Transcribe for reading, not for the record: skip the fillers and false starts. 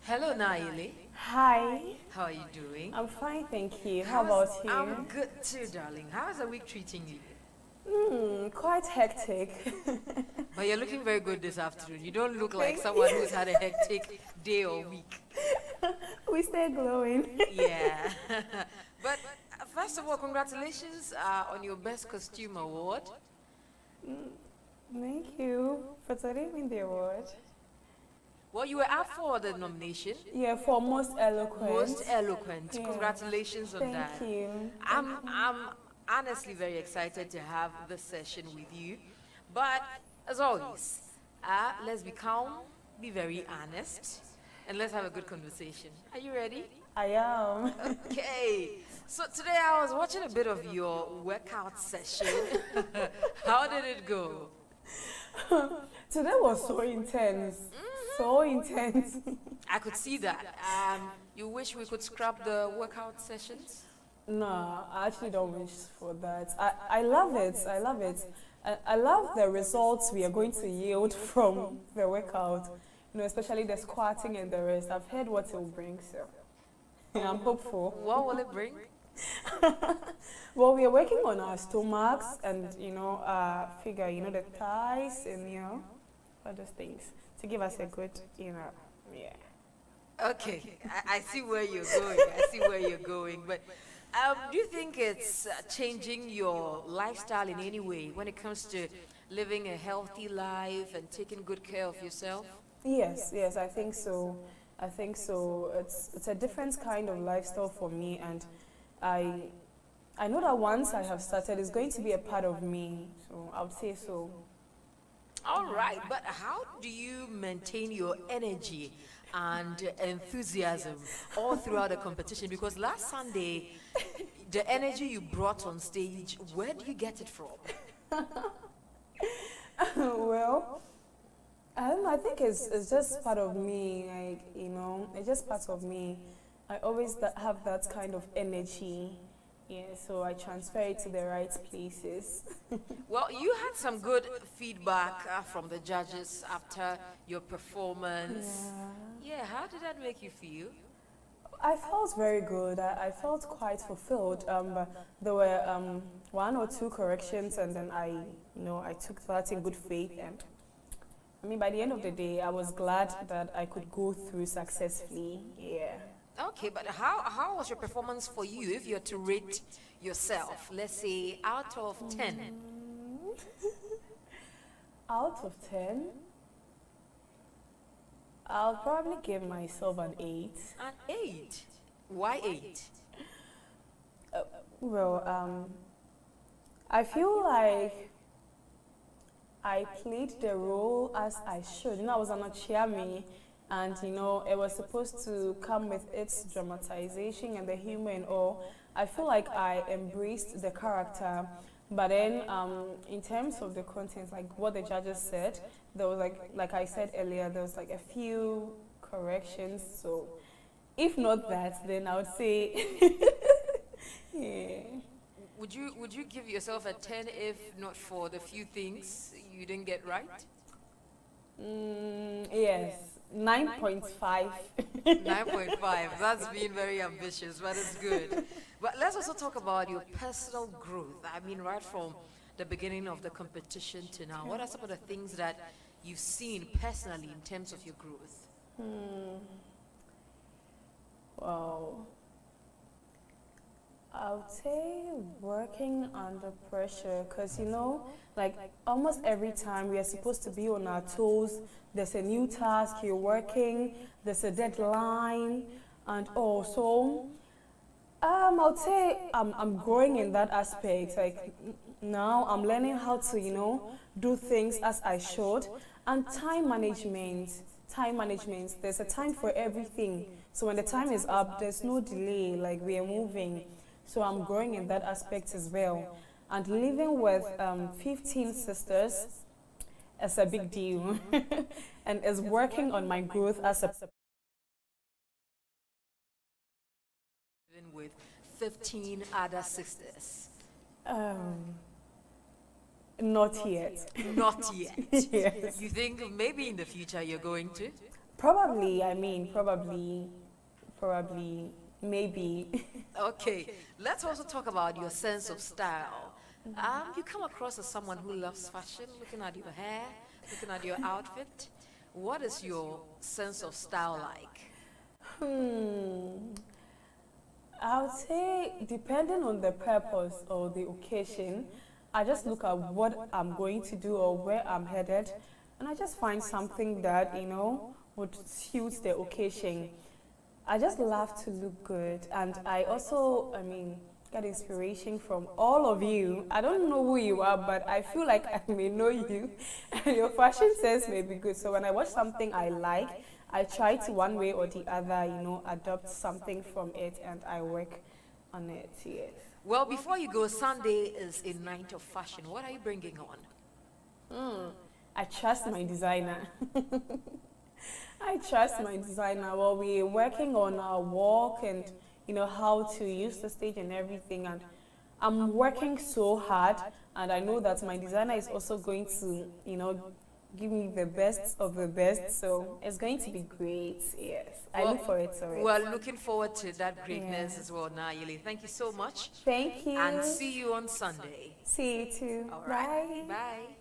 Hello, Naa Ayeley. Hi, How are you doing? I'm fine, thank you. How about I'm you? good too, darling. How's the week treating you? Quite hectic. But you're looking very good this afternoon. You don't look like Thank someone who's had a hectic day or week. We stay glowing. Yeah. But first of all, congratulations on your Best Costume Award. Thank you for telling me the award. Well, you were up for the nomination. Yeah, for most eloquent. Most eloquent. Yeah. Congratulations on Thank that. you. I'm honestly very excited to have this session with you. But as always, let's be calm, be very honest, and let's have a good conversation. Are you ready? I am. Okay. So today I was watching a bit of your workout session. How did it go? Today was so intense. So intense. I could see that. You wish we could scrap the workout sessions? No, I actually don't wish for that. I love it. I love it. I love the results we are going to yield from the workout. Especially the squatting and the rest. I've heard what it will bring, so I'm hopeful. What will it bring? Well, we are working on our stomachs and figure, the thighs and other things to give us a good, yeah. Okay, I see where you're going. I see where you're going. But do you think it's changing your lifestyle in any way when it comes to living a healthy life and taking good care of yourself? Yes, I think so. I think so. It's a different kind of lifestyle for me, and I know that once I have started, it's going to be a part of me. So I would say so. All right, but how do you maintain your energy and enthusiasm all throughout the competition? Because last Sunday, the energy you brought on stage, where do you get it from? Well, I don't know, I think it's just part of me, it's just part of me. I always have that kind of energy. Yeah, so I transfer it to the right places. Well, you had some good feedback from the judges after your performance. Yeah, how did that make you feel? I felt very good. I felt quite fulfilled. There were one or two corrections, and then I took that in good faith. And I mean, by the end of the day, I was glad that I could go through successfully. Yeah. Okay, but how was your performance for you if you're to rate yourself, let's say out of 10? Out of 10, I'll probably give myself an 8. An 8? Why 8? Well, I feel like I played the role as I should. I was an Ochiami. And it was supposed to come with its dramatization and the humor and all. I feel like I embraced the character, but then in terms of the content, like what the judges said, there was like I said earlier, there was like a few corrections. So if not that, then I would say, yeah. Would you give yourself a 10 if not for the few things you didn't get right? Yes. 9.5. 9.5. That's being very ambitious, but it's good. But let's also talk about your personal growth. I mean, right from the beginning of the competition to now, what are some of the things that you've seen personally in terms of your growth? Wow. I would say working under pressure, because like almost every time we are supposed to be on our toes. There's a new task, you're working, there's a deadline, and also I would say I'm growing in that aspect. Like now I'm learning how to do things as I should, and time management. There's a time for everything. So when the time is up, there's no delay. Like we are moving. So I'm growing in that aspect as well. And living with 15 sisters is a big deal. And is working on my growth as a... Living with 15 other sisters. Not yet. Not yet. Yes. You think maybe in the future you're going to? Probably, I mean, probably, maybe. Okay, let's also talk about your sense of style. You come across as someone who loves fashion, looking at your hair, looking at your outfit. What is your sense of style like? Hmm. I would say, depending on the purpose or the occasion, I just look at what I'm going to do or where I'm headed, and I just find something that, would suit the occasion. I just love to look good, and I also, I mean, get inspiration from all of you. I don't know who you are, but I feel like I may know you, and your fashion sense may be good. So when I watch something I like, I try to one way or the other, adopt something from it, and I work on it. Yes. Well, before you go, Sunday is a night of fashion. What are you bringing on? I trust my designer. I trust my designer. Well, we're working on our walk and how to use the stage and everything. And I'm working so hard, and I know that my designer is also going to give me the best of the best. So it's going to be great. Yes, I look for it already. Well, looking forward to that greatness Yeah. as well, Naa Ayeley. Thank you so much. Thank you. And see you on Sunday. See you too. All right. Bye.